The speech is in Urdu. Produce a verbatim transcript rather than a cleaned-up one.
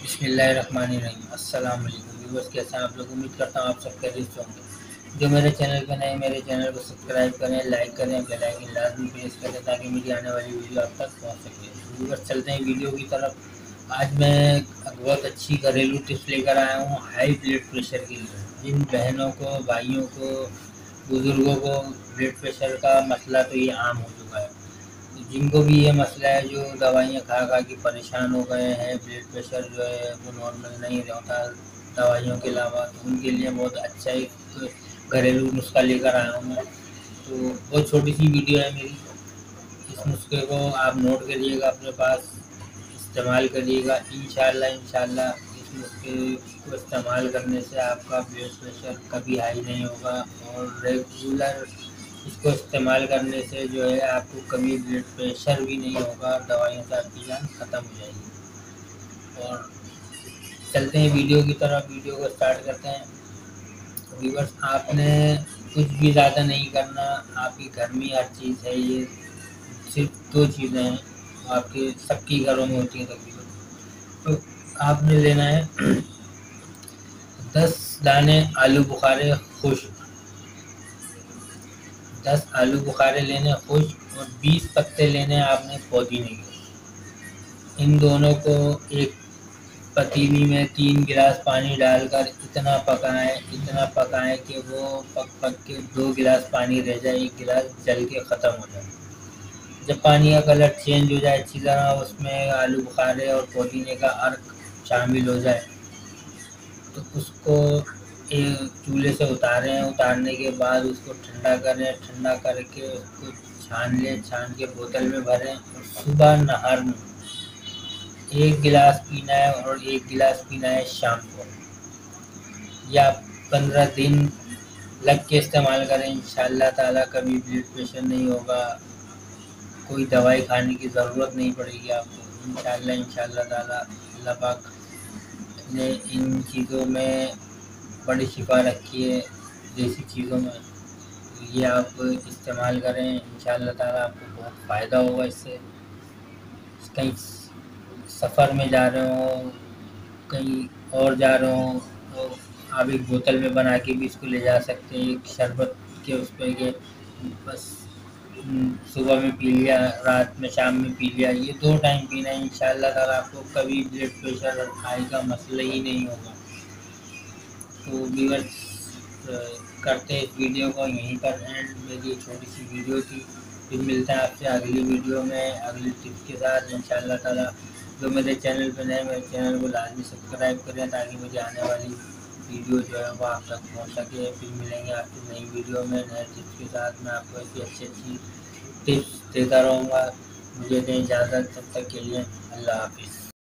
بسم اللہ الرحمن الرحیم۔ السلام علیکم ویورز، کیسے ہیں آپ لوگ؟ امید کرتا ہوں آپ سب خیریت سے ہوں گے۔ جو میرے چینل پہ نئے میرے چینل کو سبسکرائب کریں، لائک کریں، بیل آئکن لازمی پریس کریں تاکہ میری آنے والی ویڈیو آپ تک پہنچ سکے۔ ویورز چلتے ہیں ویڈیو کی طرف۔ آج میں بہت اچھی گھریلو ٹپس لے کر آیا ہوں ہائی بلڈ پریشر کے لیے۔ جن بہنوں کو، بھائیوں کو، بزرگوں کو بلڈ پریشر کا مسئلہ تو یہ عام ہو چکا ہے، جن کو بھی یہ مسئلہ ہے، جو دوائیاں کھا کھا کے پریشان ہو گئے ہیں، بلڈ پریشر جو ہے وہ نارمل نہیں رہتا دوائیوں کے علاوہ، تو ان کے لیے بہت اچھا ایک گھریلو نسخہ لے کر آیا ہوں میں۔ تو بہت چھوٹی سی ویڈیو ہے میری، اس نسخے کو آپ نوٹ کریے گا، اپنے پاس استعمال کریے گا۔ انشاءاللہ انشاءاللہ اس نسخے کو استعمال کرنے سے آپ کا بلڈ پریشر کبھی ہائی نہیں ہوگا، اور ریگولر اس کو استعمال کرنے سے جو ہے آپ کو کبھی بلڈ پریشر بھی نہیں ہوگا، دوائیوں سے آپ کی جان ختم ہو جائے گی۔ اور چلتے ہیں ویڈیو کی طرف، ویڈیو کو اسٹارٹ کرتے ہیں۔ ویورز، آپ نے کچھ بھی زیادہ نہیں کرنا، آپ کی گھر میں ہر چیز ہے، یہ صرف دو چیزیں ہیں آپ کے سب کی گھروں میں ہوتی ہیں تقریباً۔ تو آپ نے لینا ہے دس دانے آلو بخارے خشک، دس آلو بخارے لینے خشک، اور بیس پتے لینے آپ نے پودینے کے۔ ان دونوں کو ایک پتیلی میں تین گلاس پانی ڈال کر اتنا پکائیں اتنا پکائیں کہ وہ پک پک کے دو گلاس پانی رہ جائے، ایک گلاس جل کے ختم ہو جائے۔ جب پانی کا کلر چینج ہو جائے اچھی طرح، اس میں آلو بخارے اور پودینے کا عرق شامل ہو جائے، تو اس کو ایک چولہے سے اتاریں۔ اتارنے کے بعد اس کو ٹھنڈا کریں، ٹھنڈا کر کے اس کو چھان لیں، چھان کے بوتل میں بھریں، اور صبح نہار میں ایک گلاس پینا ہے، اور ایک گلاس پینا ہے شام کو، یا پندرہ دن لگ کے استعمال کریں۔ انشاءاللہ تعالیٰ کبھی بلڈ پریشر نہیں ہوگا، کوئی دوائی کھانے کی ضرورت نہیں پڑے گی آپ کو، انشاءاللہ انشاءاللہ تعالیٰ۔ اللہ پاک نے ان چیزوں میں بڑی شفا رکھی ہے، دیسی چیزوں میں، یہ آپ استعمال کریں، انشاءاللہ تعالیٰ آپ کو بہت فائدہ ہوگا اس سے۔ کہیں سفر میں جا رہے ہوں، کہیں اور جا رہے ہوں، تو آپ ایک بوتل میں بنا کے بھی اس کو لے جا سکتے ہیں، ایک شربت کے اس پہ کہ بس صبح میں پی لیا، رات میں، شام میں پی لیا، یہ دو ٹائم پینا ہے۔ انشاءاللہ تعالیٰ آپ کو کبھی بلڈ پریشر ہائی کا مسئلہ ہی نہیں ہوگا۔ تو ویورز، کرتے ہیں اس ویڈیو کو یہیں پر اینڈ۔ میری ایک چھوٹی سی ویڈیو تھی، پھر ملتے ہیں آپ سے اگلی ویڈیو میں اگلی ٹپس کے ساتھ انشاءاللہ تعالیٰ۔ جو میرے چینل پہ نئے، میرے چینل کو لازمی سبسکرائب کریں تاکہ مجھے آنے والی ویڈیو جو ہے وہ آپ تک پہنچ سکے۔ پھر ملیں گے آپ کی نئی ویڈیو میں نئے ٹپس کے ساتھ۔ میں آپ کو ایسی اچھی اچھی ٹپس دیتا رہوں گا۔ مجھے دیں اجازت، تب تک کے لیے اللہ حافظ۔